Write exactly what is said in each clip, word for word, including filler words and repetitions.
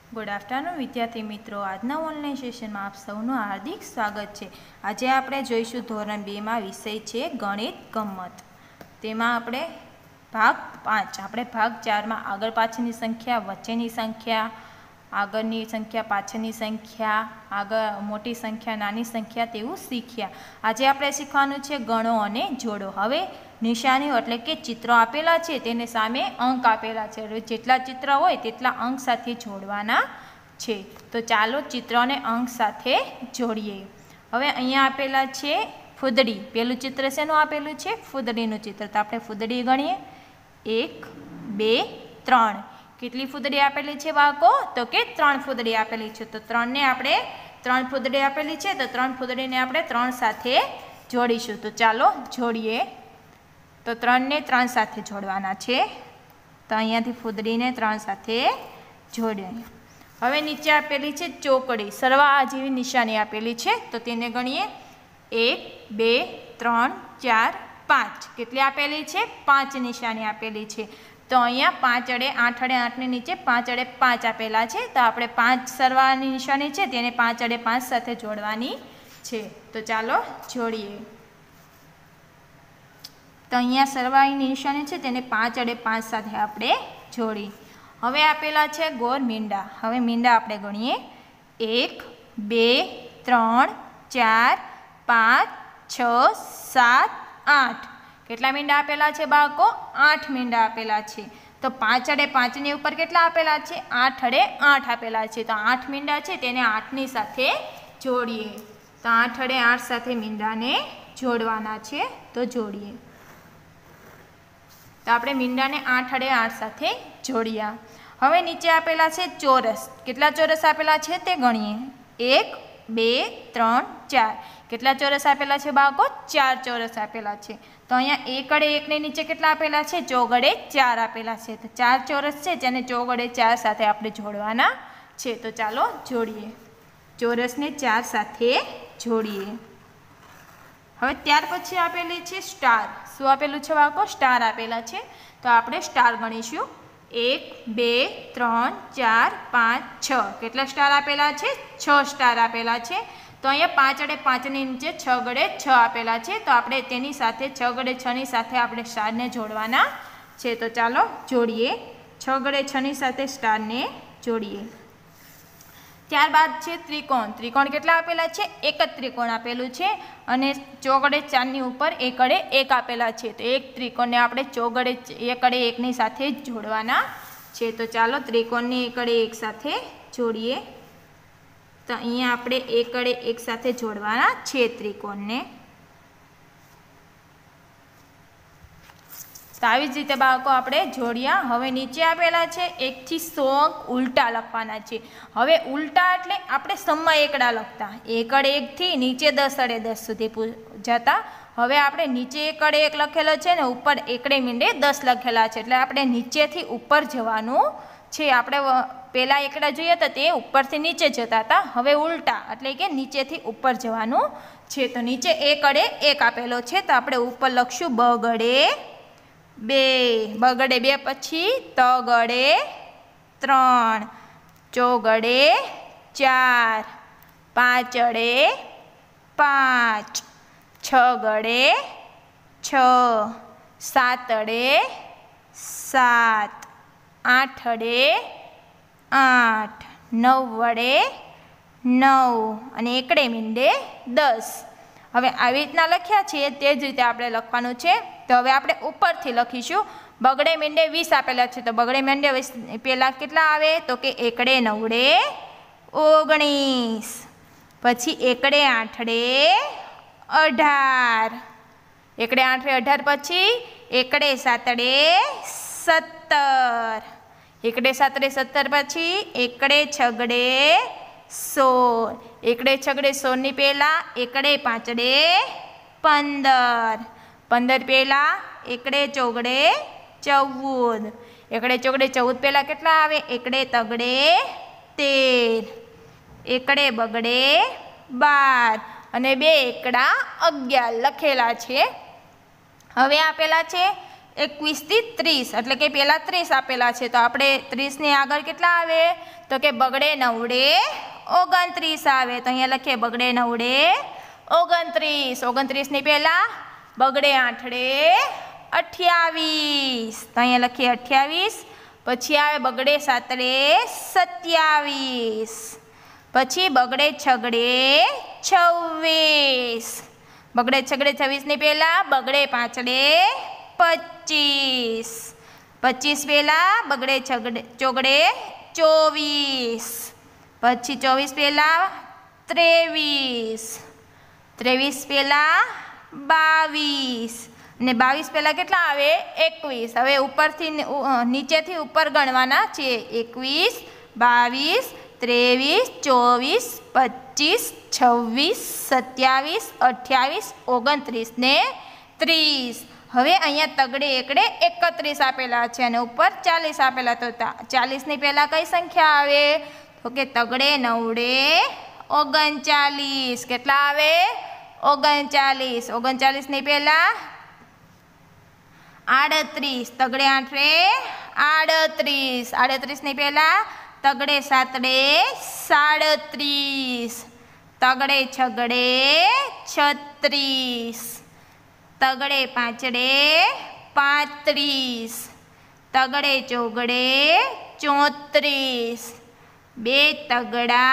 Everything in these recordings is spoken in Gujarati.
गुड आफ्टरनून विद्यार्थी मित्रों, आजना ऑनलाइन सेशन में आप सौનું हार्दिक स्वागत है। आज આપણે જોઈશું ધોરણ બે માં વિષય છે ગણિત ગમ્મત। તેમાં આપણે ભાગ પાંચ, આપણે ભાગ ચાર માં આગળ પાછળની સંખ્યા, વચ્ચેની સંખ્યા, આગળની સંખ્યા, પાછળની સંખ્યા, આગળ મોટી સંખ્યા, નાની સંખ્યા તેવું શીખ્યા। આજે આપણે શીખવાનું છે ગણો અને જોડો। હવે નિશાનીઓ એટલે કે ચિત્રો આપેલા છે તેને સામે અંક આપેલા છે, જેટલા ચિત્ર હોય તેટલા અંક સાથે જોડવાના છે। તો ચાલો ચિત્રોને અંક સાથે જોડીએ। હવે અહીંયા આપેલા છે ફૂદડી, પેલું ચિત્ર શેનું આપેલું છે? ફૂદડીનું ચિત્ર। તો આપણે ફૂદડી ગણીએ, એક બે ત્રણ। કેટલી ફૂદડી આપેલી છે બાળકો? તો કે ત્રણ ફૂદડી આપેલી છે। તો ત્રણને આપણે ત્રણ ફૂદડી આપેલી છે તો ત્રણ ફૂદડીને આપણે ત્રણ સાથે જોડીશું। તો ચાલો જોડીએ। તો ત્રણને ત્રણ સાથે જોડવાના છે। તો અહીંયાથી ફૂદડીને ત્રણ સાથે જોડીએ। હવે નીચે આપેલી છે ચોકડી, સરવાળા જેવી નિશાની આપેલી છે। તો તેને ગણીએ, એક બે ત્રણ ચાર પાંચ। કેટલી આપેલી છે? પાંચ નિશાની આપેલી છે। તો અહીંયા પાંચ અડે આઠ અડે આઠની નીચે પાંચ અડે પાંચ આપેલા છે। તો આપણે પાંચ સરવાળાની નિશાની છે તેને પાંચ અડે પાંચ સાથે જોડવાની છે। તો ચાલો જોડીએ। તો અહીંયા સરવાળાની નિશાની છે તેને પાંચ અડે પાંચ સાથે આપણે જોડી। હવે આપેલા છે ગોળ મીંડા। હવે મીંડા આપણે ગણીએ, એક બે ત્રણ ચાર પાંચ છ સાત આઠ। કેટલા મીંડા આપેલા છે બાળકો? આઠ મીંડા આપેલા છે। તો પાંચ અડે પાંચની ઉપર કેટલા આપેલા છે? આઠ અડે આઠ આપેલા છે। તો આઠ મીંડા છે તેને આઠની સાથે જોડીએ। તો આઠ અડે આઠ સાથે મીંડાને જોડવાના છે। તો જોડીએ। તો આપણે મીંડાને આઠ અડે આઠ સાથે જોડ્યા। હવે નીચે આપેલા છે ચોરસ। કેટલા ચોરસ આપેલા છે તે ગણીએ, એક બે ત્રણ ચાર। કેટલા ચોરસ આપેલા છે બાળકો? ચાર ચોરસ આપેલા છે। તો અહીંયા એક અડે એકની નીચે કેટલા આપેલા છે? ચોગડે ચાર આપેલા છે। તો ચાર ચોરસ છે જેને ચોગડે ચાર સાથે આપણે જોડવાના છે। તો ચાલો જોડીએ। ચોરસને ચાર સાથે જોડીએ। હવે ત્યાર પછી આપેલી છે સ્ટાર। શું આપેલું છે બાળકો? સ્ટાર આપેલા છે। તો આપણે સ્ટાર ગણીશું, એક બે ત્રણ ચાર પાંચ છ। કેટલા સ્ટાર આપેલા છે? છ સ્ટાર આપેલા છે। તો અહીંયા પાંચ અડે પાંચની નીચે છ ગડે છ આપેલા છે। તો આપણે તેની સાથે છ ગડે છની સાથે આપણે સ્ટારને જોડવાના છે। તો ચાલો જોડીએ। છ ગડે છની સાથે સ્ટારને જોડીએ। ત્યારબાદ છે ત્રિકોણ। ત્રિકોણ કેટલા આપેલા છે? એક જ ત્રિકોણ આપેલું છે અને ચોગડે ચારની ઉપર એક અડે એક આપેલા છે। તો એક ત્રિકોણને આપણે ચોગડે એક અડે એકની સાથે જોડવાના છે। તો ચાલો ત્રિકોણને એક અડે એક સાથે જોડીએ। તો અહીંયા આપણે એક અડે એક સાથે જોડવાના છે ત્રિકોણને। તો આવી જ રીતે બાળકો આપણે જોડ્યા। હવે નીચે આપેલા છે એકથી સો અંક ઉલટા લખવાના છે। હવે ઉલટા એટલે આપણે સમમાં એકડા લખતા, એક અડે એકથી નીચે દસ અડે દસ સુધી જતા। હવે આપણે નીચે એક અડે એક લખેલો છે ને ઉપર એકડે મીંડે દસ લખેલા છે, એટલે આપણે નીચેથી ઉપર જવાનું છે। આપણે પહેલાં એકડા જોઈએ તો તે ઉપરથી નીચે જતા હતા, હવે ઉલટા એટલે કે નીચેથી ઉપર જવાનું છે। તો નીચે એક અડે એક આપેલો છે તો આપણે ઉપર લખશું બ ગડે બે, બગડે બે પછી તગડે ત્રણ, ચોગડે ચાર, પાંચ અડે પાંચ, છ ગડે છ, સાત અડે સાત, આઠ અડે આઠ, નવ વડે નવ અને એકડે મીંડે દસ। હવે આવી રીતના લખ્યા છે તે જ રીતે આપણે લખવાનું છે। તો હવે આપણે ઉપરથી લખીશું, બગડે મીંડે વીસ આપેલા છે। તો બગડે મીંડે વીસ પહેલાં કેટલા આવે? તો કે એકડે નવડે ઓગણીસ, પછી એકડે આઠડે અઢાર, એકડે આઠડે અઢાર પછી એકડે સાતડે સત્તર, એકડે સાતડે સત્તર પછી એકડે છગડે સોળ, એકડે છગડે સોળની પહેલાં એકડે પાંચડે પંદર, પંદર પહેલાં એકડે ચોગડે ચૌદ, એકડે ચોગડે ચૌદ પહેલાં કેટલા આવે? એકડે તગડે તેર, એકડે બગડે બાર અને બે એકડા અગિયાર લખેલા છે। હવે આપેલા છે एकवीस थी तीस एटले के पहला तीस आपेला है तो आपणे तीस ने आगळ केटला आवे तो के बगड़े नवड़े ओगणत्रीस आवे तो अहींया लखीए बगड़े नवड़े ओगणत्रीस ओगणत्रीस ने पहला बगड़े आठड़े अठावीस तो अहींया लखीए अठावीस पछी आवे बगड़े सातड़े सत्यावीस पछी बगड़े छगड़े छवीस बगड़े छगड़े छवीस ने पहला बगड़े पांचड़े पच्चीस पच्चीस पहला बगड़े छगड़े चौगड़े चौवीस पछी चौवीस पहला त्रेवीस त्रेवीस पहला बावीस ने बावीस पहला केटला आवे एकवीस हवे उपरथी नीचेथी उपर गणवाना छे एकवीस बावीस त्रेवीस चौवीस पच्चीस छवीस सत्यावीस अठावीस ओगणत्रीस ने त्रीस हवे अहींया तगड़े एकड़े एकत्रीस आपेला छे अने उपर चालीस आपेला तो चालीस ने पहला कई संख्या आवे तो के तगड़े नवड़े ओगणचालीस केटला आवे ओगणचालीस ओगणचालीस ने पहला आड़त्रीस तगड़े आठरे आड़त्रीस आड़त्रीस ने पहला तगड़े सातड़े साड़त्रीस तगड़े छगड़े छत्रीस तगड़े पांचड़े पात्रीस तगड़े चौगड़े चौत्रीस बे तगड़ा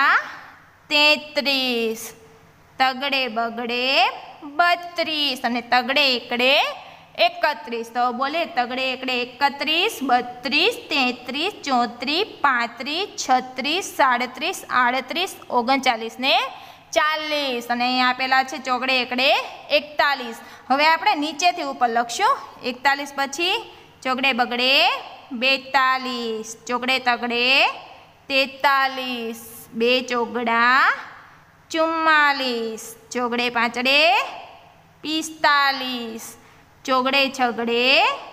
तेत्रीस तगड़े बगड़े बत्रीस अने तगड़े एकड़े एकत्रीस तो बोले तगड़े एकड़े एकत्रीस बत्रीस तेत्रीस चौत्रीस पात्रीस छत्रीस साड़त्रीस आड़त्रीस ओगणचालीस ने चालीस अने अहींया आपेला छे चौगड़े एकड़े एकतालीस हवे आपणे नीचेथी उपर लखशुं एकतालीस पछी चौगड़े बगड़े बेतालीस चौगड़े तगड़े तेतालीस बे चौगड़ा चुम्मालीस चौगड़े पांचड़े पिस्तालीस चौगड़े छगड़े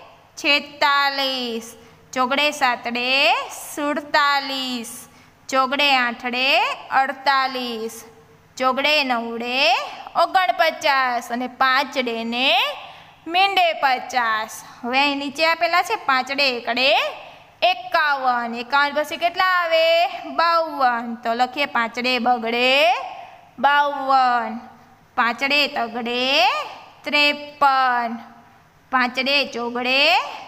छेतालीस चौगड़े सातड़े सुड़तालीस चौगड़े आठड़े अड़तालीस चौगड़े नवड़े ओगणपचास अने पांचड़े ने मींडे पचास हवे नीचे आपेला छे पांचड़े एकड़े एकावन एकावन पछी केटला आवे बावन तो लखीए पांचड़े बगड़े बावन पांचड़े तगड़े त्रेपन पांचड़े चौगड़े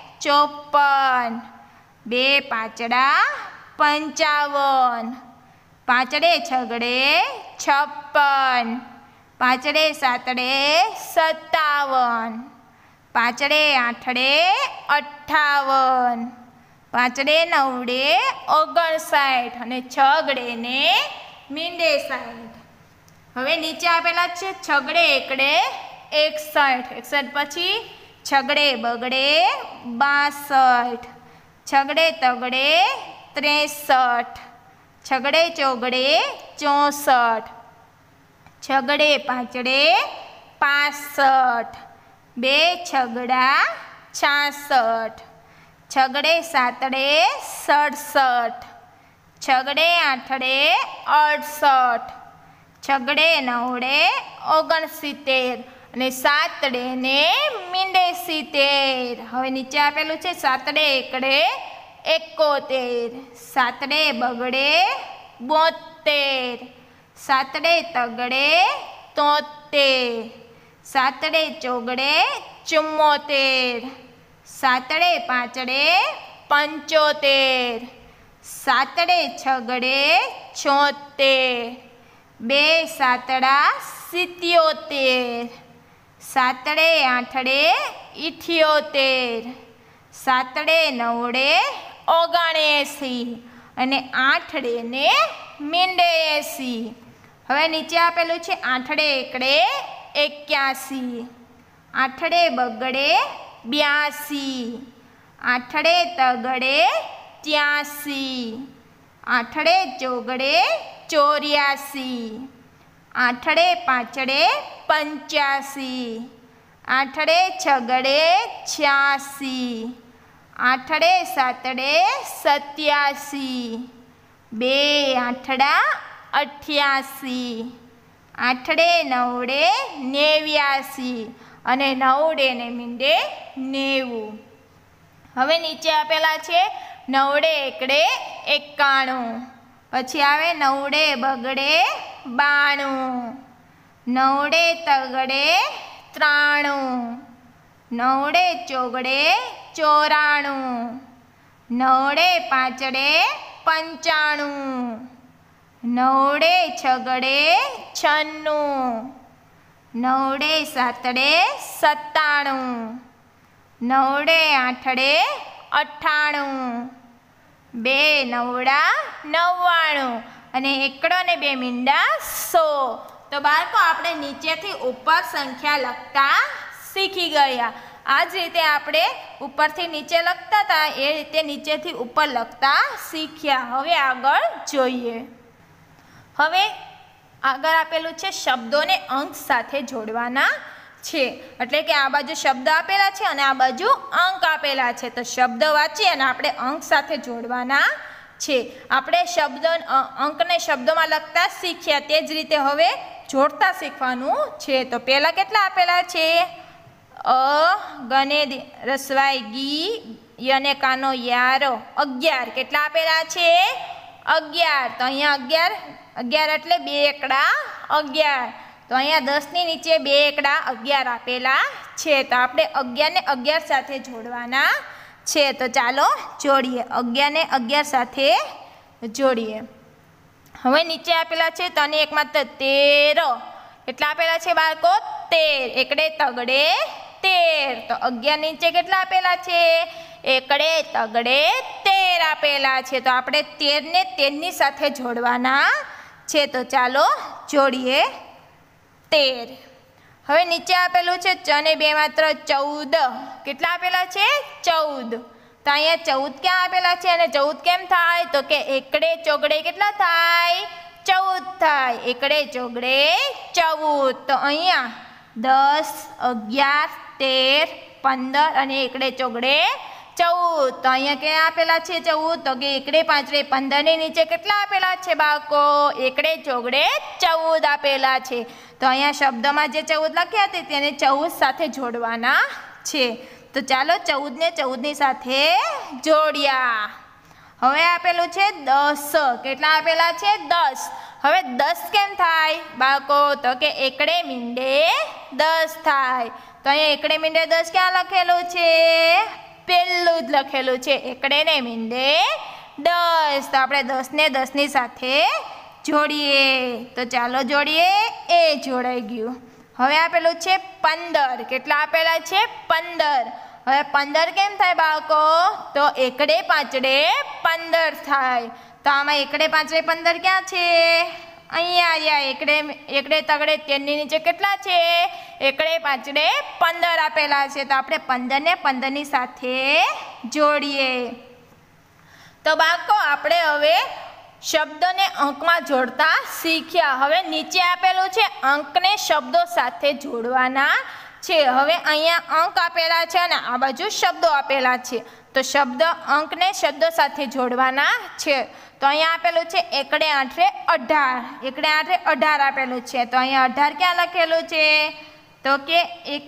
चौपन बे पांचड़ा पंचावन पांचड़े छगड़े छप्पन पांचड़े सातड़े सत्तावन पांचड़े आठड़े अठावन पांचड़े नवड़े ओगणसाठ अने छगड़े ने मींडे साठ हवे नीचे आपेला छे छगड़े एकड़े एकसठ एकसठ पछी छगड़े बगड़े बासठ छगड़े तगड़े त्रेसठ छगड़े चौगड़े चौसठ छगड़े पांचड़े पांसठ बे छगड़ा छासठ छगड़े सातड़े सड़सठ छगड़े आठड़े अड़सठ छगड़े नवड़े ओगणसित्तेर अने सातड़े ने मींडे सित्तेर हवे नीचे आपेलुं छे सातड़े एकड़े एकोतेर सातड़े बगड़े बोतेर सातड़े तगड़े तोतेर सातड़े चौगड़े चुम्मोतेर सातड़े पांचड़े पंचोतेर सातड़े छगड़े छोतेर बे सातड़ा सित्योतेर सातड़े आठड़े इठ्योतेर सातड़े नवड़े ओगणएसी अने आठड़े ने मींडे एसी हवे नीचे आपेलुं छे आठड़े एकड़े एक्यासी आठड़े बगड़े ब्यासी आठड़े तगड़े त्यासी आठड़े चौगड़े चौरियासी आठड़े पांचड़े पंचासी आठड़े छगड़े छियासी आठड़े सातड़े सत्यासी बे आठड़ा अठ्यासी आठड़े नवड़े नेव्यासी अने नवड़े ने मींडे नेवु। હવે નીચે આપેલા છે નવડે એકડે એકાણું, પછી આવે નવડે બગડે બાણું, નવડે તગડે ત્રાણું, નવડે ચોગડે ચોરાણું, નવડે પાંચડે પંચાણું, નવડે છગડે છન્નું, નવડે સાતડે સત્તાણું, નવડે આઠડે અઠ્ઠાણું, બે નવડા નવ્વાણું અને એકડો ને બે મીંડા સો. તો બાળકો આપણે નીચેથી ઉપર સંખ્યા લખતા શીખી ગયા. આ જ રીતે આપણે ઉપરથી નીચે લખતા હતા એ રીતે નીચેથી ઉપર લખતા શીખ્યા. હવે આગળ જોઈએ. હવે આગળ આપેલું છે શબ્દોને અંક સાથે જોડવાના છે. એટલે કે આ બાજુ શબ્દ આપેલા છે અને આ બાજુ અંક આપેલા છે. તો શબ્દ વાંચી અને આપણે અંક સાથે જોડવાના છે. આપણે શબ્દ અંકને શબ્દોમાં લખતા શીખ્યા તે જ રીતે હવે જોડતા શીખવાનું છે. તો પહેલાં કેટલા આપેલા છે? અ ગને રસવાઈ ગી યને કાનો યારો અગિયાર. કેટલા આપેલા છે? અગિયાર. તો અહીંયા અગિયાર અગિયાર એટલે બે એકડા અગિયાર. તો અહીંયા દસની નીચે બે એકડા અગિયાર આપેલા છે. તો આપણે અગિયાર ને અગિયાર સાથે જોડવાના છે. તો ચાલો જોડીએ. અગિયાર ને અગિયાર સાથે જોડીએ. હવે નીચે આપેલા છે તને એક માત્ર તેર. કેટલા આપેલા છે બાળકો? તેર. એકડે તગડે તેર. તો અગિયાર નીચે કેટલા આપેલા છે? એકડે તગડે તેર આપેલા છે. તો આપણે તેર ને તેરની સાથે જોડવાના છે. તો ચાલો જોડીએ. તેર. હવે નીચે આપેલું છે ચ ને બે માત્ર ચૌદ. કેટલા આપેલા છે? ચૌદ. તો અહીંયા ચૌદ ક્યાં આપેલા છે અને ચૌદ કેમ થાય? તો કે એકડે ચોગડે કેટલા થાય? ચૌદ થાય. એકડે ચોગડે ચૌદ. તો અહીંયા દસ, અગિયાર, તેર, પંદર અને એકડે ચોગડે ચૌદ. તો અહીંયા ક્યાં આપેલા છે ચૌદ? તો કે એકડે પાંચડે પંદર ની નીચે કેટલા આપેલા છે બાળકો? એકડે ચોગડે ચૌદ આપેલા છે. તો અહીંયા શબ્દમાં જે ચૌદ લખ્યા હતા તેને ચૌદ સાથે જોડવાના છે. તો ચાલો ચૌદ ને ચૌદની સાથે જોડ્યા. હવે આપેલું છે દસ. કેટલા આપેલા છે? દસ. હવે દસ કેમ થાય બાળકો? તો કે એકડે મીંડે દસ થાય. તો અહીંયા એકડે મીંડે દસ ક્યાં લખેલું છે? પહેલું જ લખેલું છે. એકડે ને મીંડે દસ. તો આપણે દસ ને દસની સાથે જોડીએ. તો ચાલો જોડીએ. એ જોડાઈ ગયું. હવે આપેલું છે પંદર. કેટલા આપેલા છે? પંદર. હવે પંદર કેમ થાય બાળકો? તો એકડે પાંચડે પંદર થાય. તો આમાં એકડે પાંચડે પંદર ક્યાં છે? અહીંયા આવ્યા. એકડે એકડે તગડે તેરની નીચે કેટલા છે? એકડે પાંચડે પંદર આપેલા છે. તો આપણે પંદર ને પંદરની સાથે જોડીએ. તો બાળકો આપણે હવે શબ્દને અંકમાં જોડતા શીખ્યા. હવે નીચે આપેલું છે અંકને શબ્દો સાથે જોડવાના છે. હવે અહીંયા અંક આપેલા છે અને આ બાજુ શબ્દો આપેલા છે. તો શબ્દ અંકને શબ્દો સાથે જોડવાના છે. તો અહીંયા આપેલું છે એકડે આઠે અઢાર. એકડે આઠે અઢાર આપેલું છે. તો અહીંયા અઢાર ક્યાં લખેલું છે? તો કે એક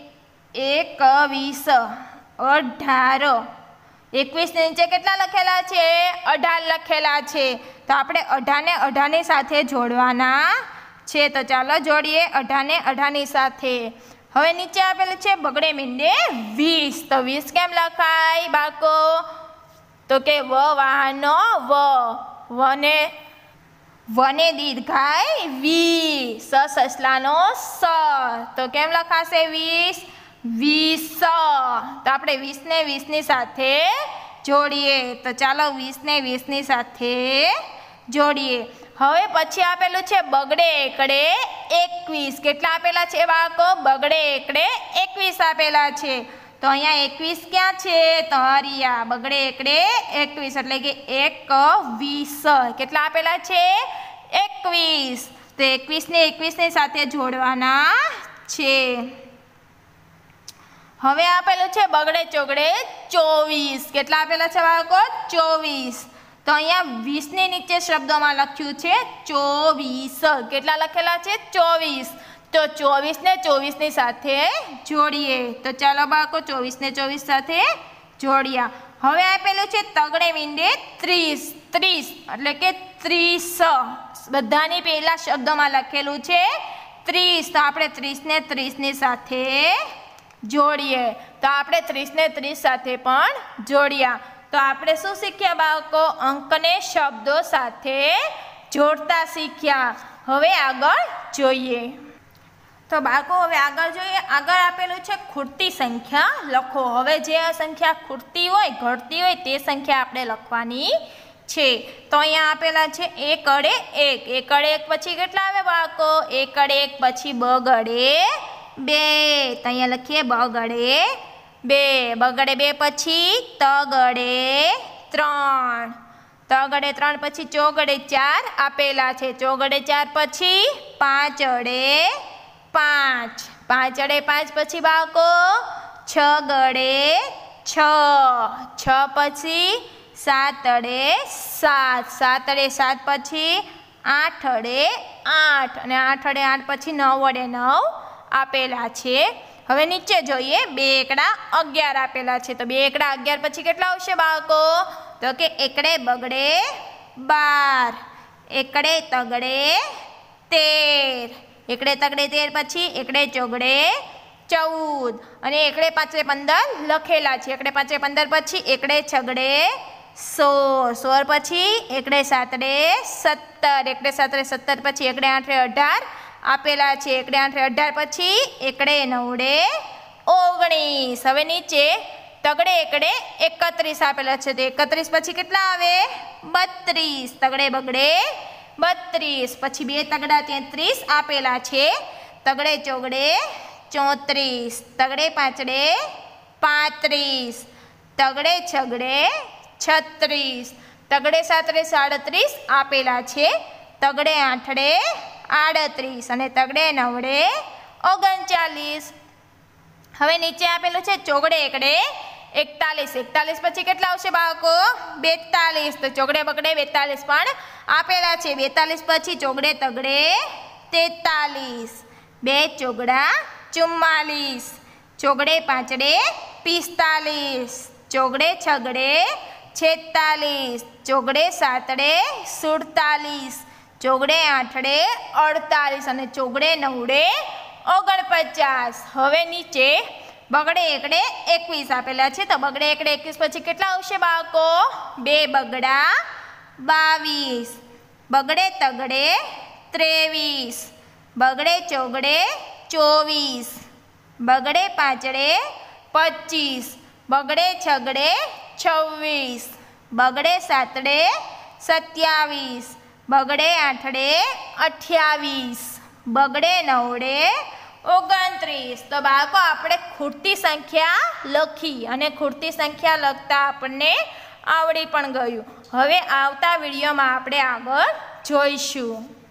એકવીસ અઢાર. એકવીસ નીચે કેટલા લખેલા છે? અઢાર લખેલા છે. તો આપણે અઢારને અઢારની સાથે જોડવાના છે. તો ચાલો જોડીએ અઢારને અઢારની સાથે. હવે નીચે આપેલું છે બગડે મીંડે વીસ. તો વીસ કેમ લખાય બાળકો? તો કે વ વાહનો વ. વને વને દીર્ઘાય વી. સ સસલાનો સ. તો કેમ લખાશે વીસ? વીસ. તો આપણે વીસ ને વીસની સાથે જોડીએ. તો ચાલો વીસ ને વીસની સાથે જોડીએ. હવે પછી આપેલું છે બગડે એકડે એકવીસ. કેટલા આપેલા છે બાળકો? બગડે એકડે એકવીસ આપેલા છે. તો અહીંયા એકવીસ ક્યાં છે? તો હરિયા. બગડે એકડે એકવીસ એટલે કે એકવીસ. કેટલા આપેલા છે? એકવીસ. તો એકવીસ ને એકવીસની સાથે જોડવાના છે. હવે આપેલું છે બગડે ચોગડે ચોવીસ. કેટલા આપેલા છે બાળકો? ચોવીસ. તો અહીંયા વીસની નીચે શબ્દોમાં લખ્યું છે ચોવીસ. કેટલા લખેલા છે? ચોવીસ. તો ચોવીસ ને ચોવીસની સાથે જોડીએ. તો ચાલો બાળકો ચોવીસ ને ચોવીસ સાથે જોડ્યા. હવે આપેલું છે તગડે મીંડે ત્રીસ, ત્રીસ એટલે કે ત્રીસ, બધાની પહેલા શબ્દમાં લખેલું છે ત્રીસ, તો આપણે ત્રીસને ત્રીસની સાથે જોડીએ, તો આપણે ત્રીસને ત્રીસ સાથે પણ જોડ્યા, તો આપણે શું શીખ્યા બાળકો? અંકને શબ્દો સાથે જોડતા શીખ્યા. હવે આગળ જોઈએ, તો બાળકો હવે આગળ જોઈએ. આગળ આપેલું છે ખૂટતી સંખ્યા લખો. હવે જે સંખ્યા ખૂટતી હોય, ઘટતી હોય તે સંખ્યા આપણે લખવાની છે. તો અહીંયા આપેલા છે એક અડે એક, એક અડે એક પછી કેટલા આવે બાળકો? એક અડે એક પછી બગડે બે, તો અહીંયા લખીએ બગડે બે, બગડે બે પછી તગડે ત્રણ, તગડે ત્રણ પછી ચોગડે ચાર આપેલા છે, ચોગડે ચાર પછી પાંચ અડે પાંચ, પાંચ અડે પાંચ પછી બાળકો છ ગડે છ, છ પછી સાત અડે સાત, સાત અડે સાત પછી આઠ અડે આઠ, અને આઠ અડે આઠ પછી નવ અડે નવ આપેલા છે. હવે નીચે જોઈએ, બે એકડા અગિયાર આપેલા છે, તો બે એકડા અગિયાર પછી કેટલા આવશે બાળકો? તો કે એકડે બગડે બાર, એકડે તગડે તેર, એકડે તગડે તેર પછી એકડે ચોગડે ચૌદ, અને એકડે પાંચે પંદર લખેલા છે, એકડે પાંચે પંદર પછી એકડે છગડે સોળ, સોળ પછી એકડે સાતડે સત્તર, એકડે સાતડે સત્તર પછી એકડે આઠે અઢાર આપેલા છે, એકડે આઠે અઢાર પછી એકડે નવડે ઓગણીસ. હવે નીચે તગડે એકડે એકત્રીસ આપેલા છે, તો એકત્રીસ પછી કેટલા આવે? બત્રીસ, તગડે બગડે બત્રીસ પછી બે તગડા તેત્રીસ આપેલા છે, તગડે ચોગડે ચોત્રીસ, તગડે પાંચડે પાંત્રીસ, તગડે છગડે છત્રીસ, તગડે સાતડે સાડત્રીસ આપેલા છે, તગડે આઠડે આડત્રીસ, અને તગડે નવડે ઓગણચાલીસ. હવે નીચે આપેલું છે ચોગડે એકડે એકતાલીસ, એકતાલીસ પછી કેટલા આવશે બાળકો? બેતાલીસ, તો ચોગડે બગડે બેતાલીસ પણ આપેલા છે, બેતાલીસ પછી ચોગડે તગડે તેતાલીસ, બે ચોગડા ચુમ્માલીસ, ચોગડે પાંચડે પિસ્તાલીસ, ચોગડે છગડે છેતાલીસ, ચોગડે સાતડે સુડતાલીસ, ચોગડે આઠડે અડતાલીસ, અને ચોગડે નવડે ઓગણપચાસ. હવે નીચે બગડે એકડે એકવીસ આપેલા છે, તો બગડે એકડે એકવીસ પછી કેટલા આવશે બાળકો? બે બગડા બાવીસ, બગડે તગડે ત્રેવીસ, બગડે ચોગડે ચોવીસ, બગડે પાંચડે પચીસ, બગડે છગડે છવ્વીસ, બગડે સાતડે સત્યાવીસ, બગડે આઠડે અઠ્યાવીસ, બગડે નવડે ઓગણત્રીસ. તો બાળકો આપણે ખૂટતી સંખ્યા લખી, અને ખૂટતી સંખ્યા લખતા આપણને આવડી પણ ગયું. હવે આવતા વિડીયોમાં આપણે આગળ જોઈશું.